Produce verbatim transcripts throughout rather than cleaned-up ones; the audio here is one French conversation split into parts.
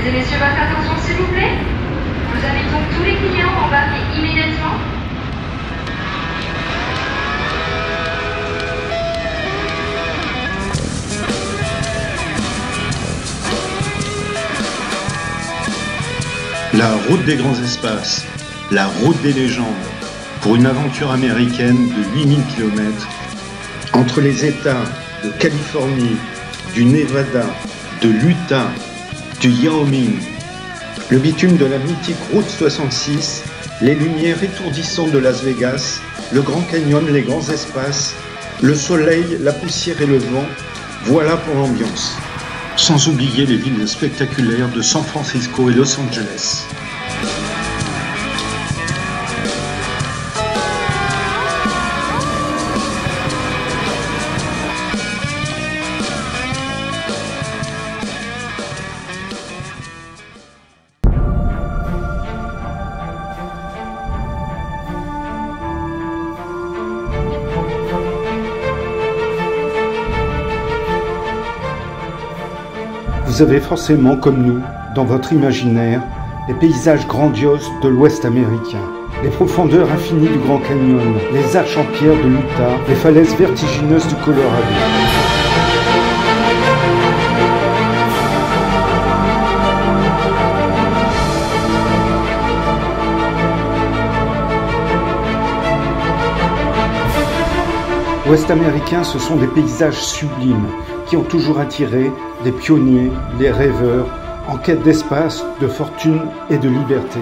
Mesdames et messieurs, votre attention s'il vous plaît. Nous invitons tous les clients à embarquer immédiatement. La route des grands espaces, la route des légendes, pour une aventure américaine de huit mille kilomètres, entre les États de Californie, du Nevada, de l'Utah, du Wyoming, le bitume de la mythique route soixante-six, les lumières étourdissantes de Las Vegas, le Grand Canyon, les grands espaces, le soleil, la poussière et le vent, voilà pour l'ambiance. Sans oublier les villes spectaculaires de San Francisco et Los Angeles. Vous avez forcément, comme nous, dans votre imaginaire, les paysages grandioses de l'Ouest américain, les profondeurs infinies du Grand Canyon, les arches en pierre de l'Utah, les falaises vertigineuses du Colorado. L'Ouest américain, ce sont des paysages sublimes qui ont toujours attiré les pionniers, les rêveurs, en quête d'espace, de fortune et de liberté.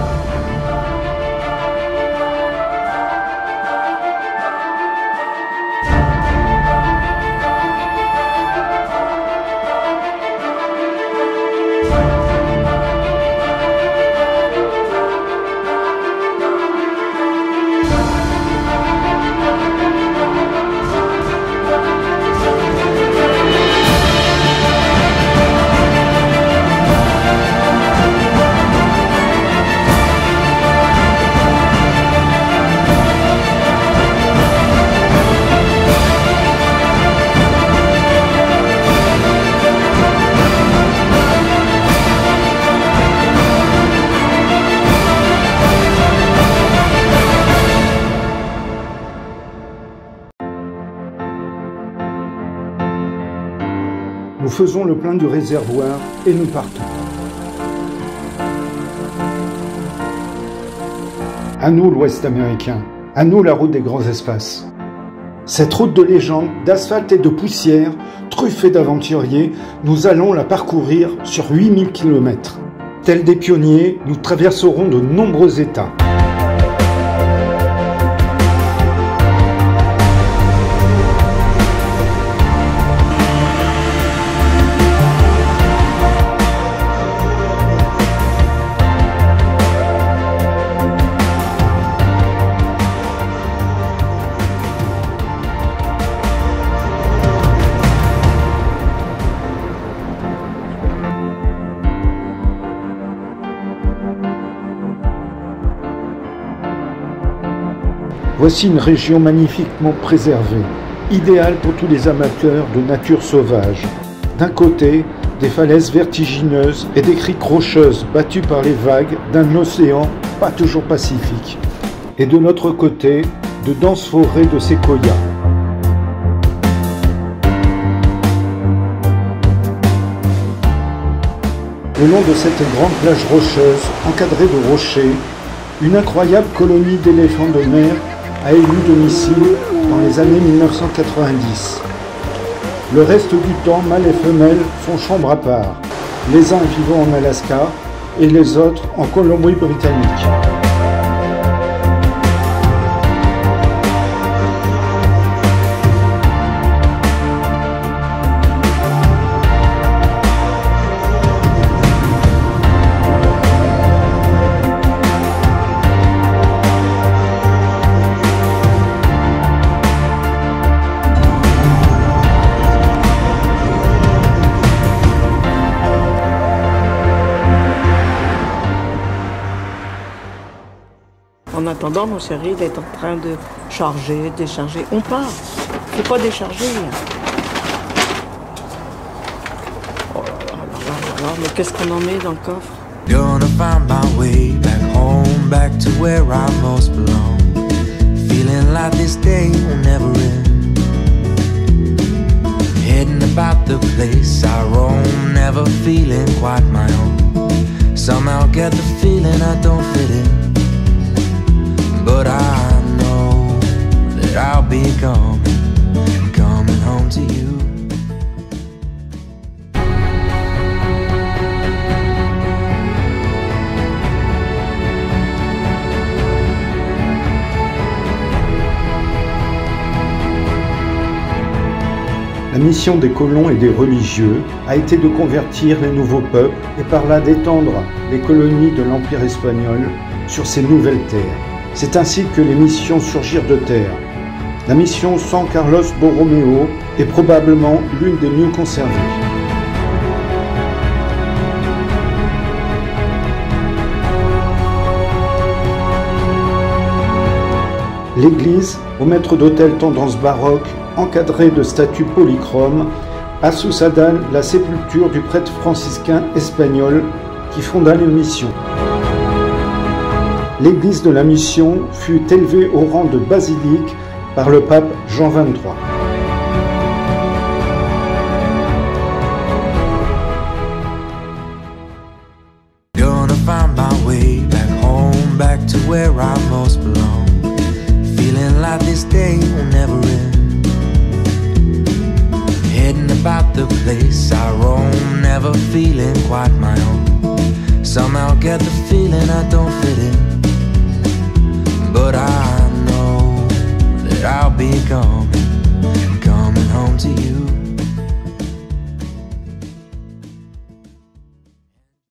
Nous faisons le plein du réservoir et nous partons. À nous l'Ouest américain, à nous la route des grands espaces. Cette route de légende, d'asphalte et de poussière, truffée d'aventuriers, nous allons la parcourir sur huit mille kilomètres. Tels des pionniers, nous traverserons de nombreux États. Voici une région magnifiquement préservée, idéale pour tous les amateurs de nature sauvage. D'un côté, des falaises vertigineuses et des criques rocheuses battues par les vagues d'un océan pas toujours pacifique. Et de l'autre côté, de denses forêts de séquoias. Le long de cette grande plage rocheuse, encadrée de rochers, une incroyable colonie d'éléphants de mer a élu domicile dans les années mille neuf cent quatre-vingt-dix. Le reste du temps, mâles et femelles font chambre à part, les uns vivant en Alaska et les autres en Colombie-Britannique. En attendant, mon chéri, il est en train de charger, décharger. On part. Il ne faut pas décharger. Oh là là là là là. mais qu'est-ce qu'on en met dans le coffre? Gonna find my way back home, back to where I most belong. Feeling like this day will never end. Heading about the place I roam, never feeling quite my own. Somehow get the feeling I don't fit in, but I know that I'll be coming, coming home to you. La mission des colons et des religieux a été de convertir les nouveaux peuples et par là d'étendre les colonies de l'Empire espagnol sur ces nouvelles terres. C'est ainsi que les missions surgirent de terre. La mission San Carlos Borromeo est probablement l'une des mieux conservées. L'église, au maître d'autel tendance baroque, encadrée de statues polychromes, a sous sa dalle la sépulture du prêtre franciscain espagnol qui fonda les missions. L'église de la mission fut élevée au rang de basilique par le pape Jean vingt-trois. Gonna find my way back home, back to where I most belong. Feeling like this day will never end. Heading about the place I roam, never feeling quite my own. Somehow get the feeling I don't fit in, but I know that I'll be coming, coming home to you.